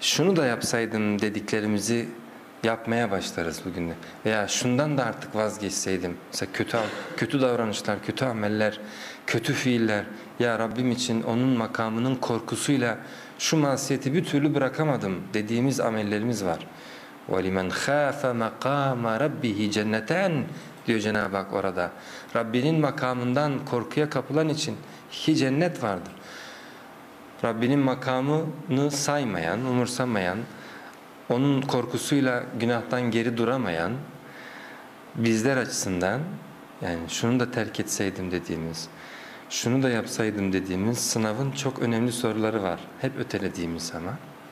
şunu da yapsaydım dediklerimizi yapmaya başlarız bugün de. Veya şundan da artık vazgeçseydim. Mesela kötü davranışlar, kötü ameller, kötü fiiller. Ya Rabbim için onun makamının korkusuyla şu masiyeti bir türlü bırakamadım dediğimiz amellerimiz var. وَلِمَنْ خَافَ مَقَامَ رَبِّهِ cenneten diyor Cenab-ı Hak orada. Rabbinin makamından korkuya kapılan için iki cennet vardır. Rabbinin makamını saymayan, umursamayan, onun korkusuyla günahtan geri duramayan bizler açısından, yani şunu da terk etseydim dediğimiz, şunu da yapsaydım dediğimiz sınavın çok önemli soruları var. Hep ötelediğimiz ama.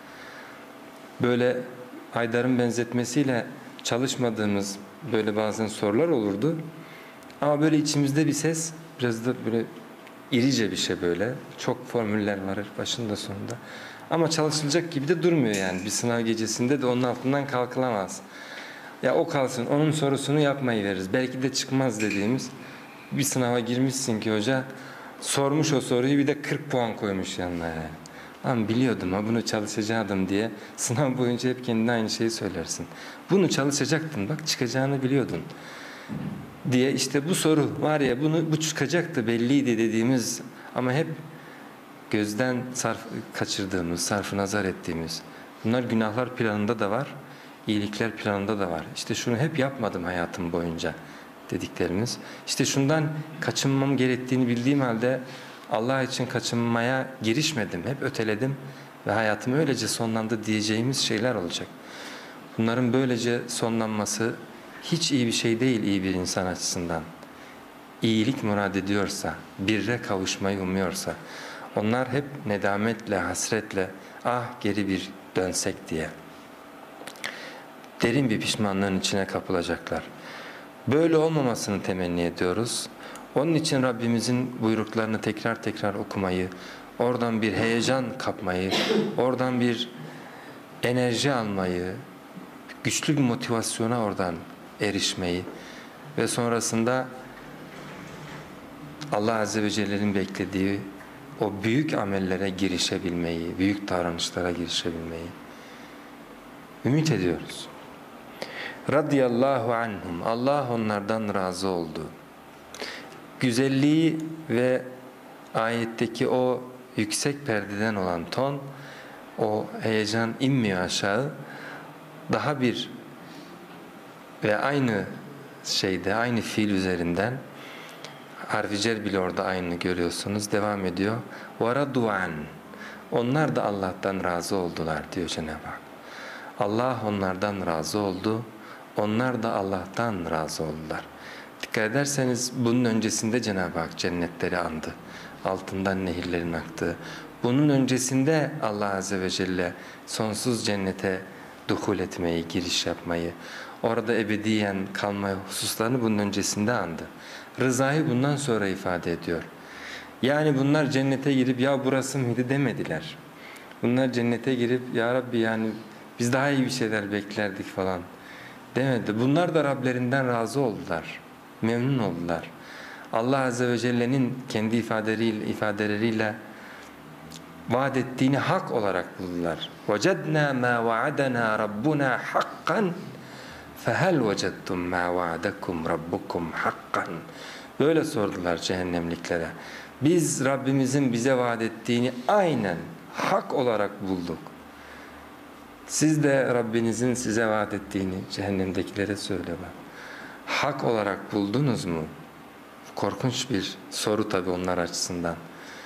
Böyle Haydar'ın benzetmesiyle çalışmadığımız böyle bazen sorular olurdu. Ama böyle içimizde bir ses, biraz da böyle irice bir şey böyle. Çok formüller var başında sonunda. Ama çalışılacak gibi de durmuyor yani. Bir sınav gecesinde de onun altından kalkılamaz. Ya o kalsın, onun sorusunu yapmayı veririz. Belki de çıkmaz dediğimiz bir sınava girmişsin ki hoca sormuş o soruyu, bir de 40 puan koymuş yanına yani. Ama biliyordum ha, bunu çalışacaktım diye sınav boyunca hep kendine aynı şeyi söylersin. Bunu çalışacaktın, bak çıkacağını biliyordun diye, işte bu soru var ya, bu çıkacaktı belliydi dediğimiz ama hep gözden kaçırdığımız, sarfı nazar ettiğimiz, bunlar günahlar planında da var, iyilikler planında da var. İşte şunu hep yapmadım hayatım boyunca dediklerimiz. İşte şundan kaçınmam gerektiğini bildiğim halde Allah için kaçınmaya girişmedim, hep öteledim ve hayatım öylece sonlandı diyeceğimiz şeyler olacak. Bunların böylece sonlanması hiç iyi bir şey değil iyi bir insan açısından. İyilik murad ediyorsa, birre kavuşmayı umuyorsa, onlar hep nedametle, hasretle, ah geri bir dönsek diye derin bir pişmanlığın içine kapılacaklar. Böyle olmamasını temenni ediyoruz. Onun için Rabbimizin buyruklarını tekrar tekrar okumayı, oradan bir heyecan kapmayı, oradan bir enerji almayı, güçlü bir motivasyona oradan erişmeyi ve sonrasında Allah Azze ve Celle'nin beklediği o büyük amellere girişebilmeyi, büyük davranışlara girişebilmeyi ümit ediyoruz. Radiyallahu anhum, Allah onlardan razı oldu. Güzelliği ve ayetteki o yüksek perdeden olan ton, o heyecan inmiyor aşağı. Daha bir ve aynı şeyde, aynı fiil üzerinden harf-i cer bile orada aynı görüyorsunuz. Devam ediyor. وَرَضُوا عَنْ, onlar da Allah'tan razı oldular diyor Cenab-ı Hak. Allah onlardan razı oldu. Onlar da Allah'tan razı oldular. Dikkat ederseniz bunun öncesinde Cenab-ı Hak cennetleri andı. Altından nehirlerin aktığı. Bunun öncesinde Allah Azze ve Celle sonsuz cennete duhul etmeyi, giriş yapmayı, orada ebediyen kalmayı hususlarını bunun öncesinde andı. Rızayı bundan sonra ifade ediyor. Yani bunlar cennete girip ya burası mıydı demediler. Bunlar cennete girip ya Rabbi yani biz daha iyi bir şeyler beklerdik falan demedi. Bunlar da Rablerinden razı oldular, memnun oldular. Allah Azze ve Celle'nin kendi ifadeleriyle vaat ettiğini hak olarak buldular. وَجَدْنَا مَا وَعَدَنَا رَبُّنَا حَقًّا فَهَلْ وَجَدْتُمْ مَا وَعَدَكُمْ رَبُّكُمْ حَقًّا. Böyle sordular cehennemliklere. Biz Rabbimizin bize vaat ettiğini aynen hak olarak bulduk. Siz de Rabbinizin size vaat ettiğini cehennemdekilere söyle bak. Hak olarak buldunuz mu? Korkunç bir soru tabii onlar açısından.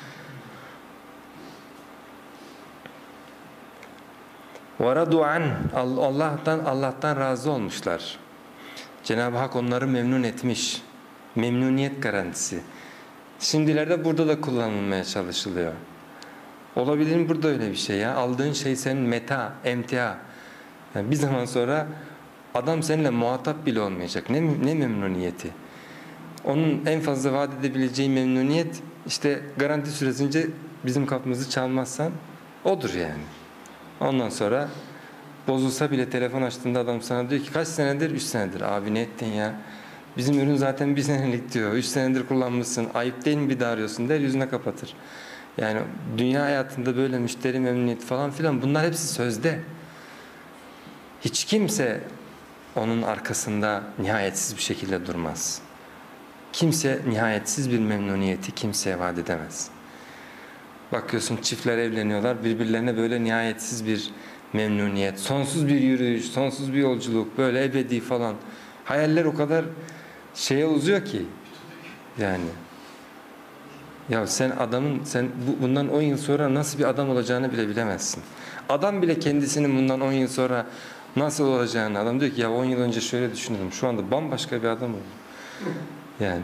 وَرَضُوا عَنْ, Allah'tan razı olmuşlar. Cenab-ı Hak onları memnun etmiş. Memnuniyet garantisi. Şimdilerde burada da kullanılmaya çalışılıyor. Olabilir mi burada öyle bir şey ya? Aldığın şey senin meta, emtia. Yani bir zaman sonra adam seninle muhatap bile olmayacak. Ne memnuniyeti? Onun en fazla vaat edebileceği memnuniyet işte garanti süresince bizim kapımızı çalmazsan odur yani. Ondan sonra bozulsa bile telefon açtığında adam sana diyor ki kaç senedir? 3 senedir. Abi ne ettin ya? Bizim ürün zaten 1 senelik diyor. 3 senedir kullanmışsın. Ayıp değil mi bir daha arıyorsun der, yüzüne kapatır. Yani dünya hayatında böyle müşteri memnuniyeti falan filan, bunlar hepsi sözde. Hiç kimse onun arkasında nihayetsiz bir şekilde durmaz. Kimse nihayetsiz bir memnuniyeti kimseye vaat edemez. Bakıyorsun çiftler evleniyorlar, birbirlerine böyle nihayetsiz bir memnuniyet, sonsuz bir yürüyüş, sonsuz bir yolculuk, böyle ebedi falan. Hayaller o kadar şeye uzuyor ki yani. Ya sen adamın, bundan 10 yıl sonra nasıl bir adam olacağını bile bilemezsin. Adam bile kendisinin bundan 10 yıl sonra nasıl olacağını, adam diyor ki ya 10 yıl önce şöyle düşünürdüm, şu anda bambaşka bir adam oldum. Yani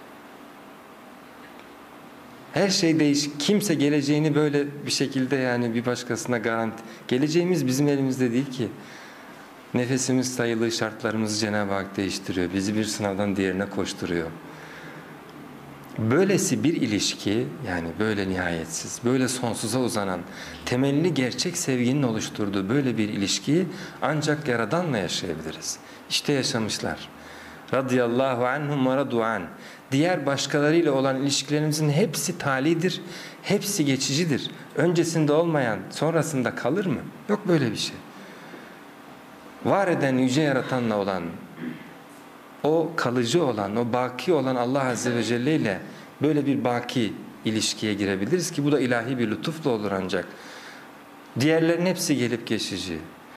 her şey değişik. Kimse geleceğini böyle bir şekilde, yani bir başkasına garanti. Geleceğimiz bizim elimizde değil ki. Nefesimiz sayılı, şartlarımızı Cenab-ı Hak değiştiriyor. Bizi bir sınavdan diğerine koşturuyor. Böylesi bir ilişki, yani böyle nihayetsiz, böyle sonsuza uzanan, temelini gerçek sevginin oluşturduğu böyle bir ilişkiyi ancak Yaradan'la yaşayabiliriz. İşte yaşamışlar. Radıyallahu anhum ve radu an. Diğer başkalarıyla olan ilişkilerimizin hepsi talidir, hepsi geçicidir. Öncesinde olmayan sonrasında kalır mı? Yok böyle bir şey. Var eden, yüce Yaratan'la olan, o kalıcı olan, o baki olan Allah Azze ve Celle ile böyle bir baki ilişkiye girebiliriz ki bu da ilahi bir lütufla olur ancak. Diğerlerin hepsi gelip geçici.